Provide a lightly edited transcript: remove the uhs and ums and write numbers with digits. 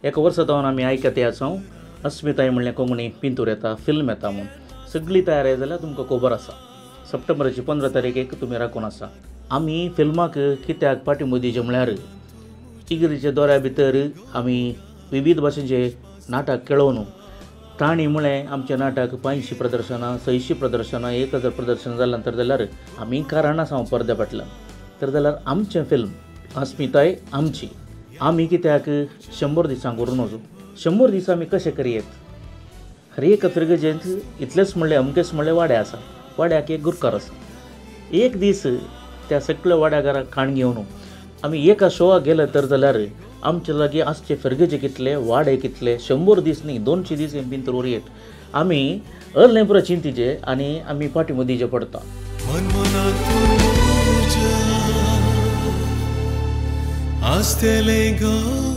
एका वर्सा जावन आमी आयकत येसांव अस्मिताय म्हणलें कोंकणी पिंतूर येता फिल्म येता म्हूण सगळी तयारी जाल्यार तुमकां खबर आसा सप्टेंबराची 15 तारीखेक तुमी राखून आसा। आमी फिल्माक कित्याक पाठिंबो दिवचे म्हळ्यार चिगिरीच्या दोऱ्या भितर आमी विविध भाशेचे नाटक खेळोवन ताणी म्हळें आमचें नाटक 500 प्रदर्शनां 600 प्रदर्शनां 1000 प्रदर्शनां जालां तर जाल्यार आमी कारण आसा पडद्या फाटल्यान तर जाल्यार आमचें फिल्म अस्मिताय आमची आमी कित्याक 100 दिसांक करून वचूं 100 दीस आमी कशें करयेत हर एक फिरगजेंत इतलेंच म्हणलें अमकेच म्हणलें वाड्या आसा वाड्याक एक गुरकार आसा एक दीस त्या सगळ्या वाड्याकाराक खाण घेवन आमी एका शोवाक गेले तर जाल्यार आमचे लागीं आसचे फिरगेचे कितले वाडे कितले 100 दीस न्ही 200 दीस बीन तर उरयेत आमी अर्लें पुरो चिंतीचे आनी आमी पाठिंबो दिवचे पडटा। आसतले गो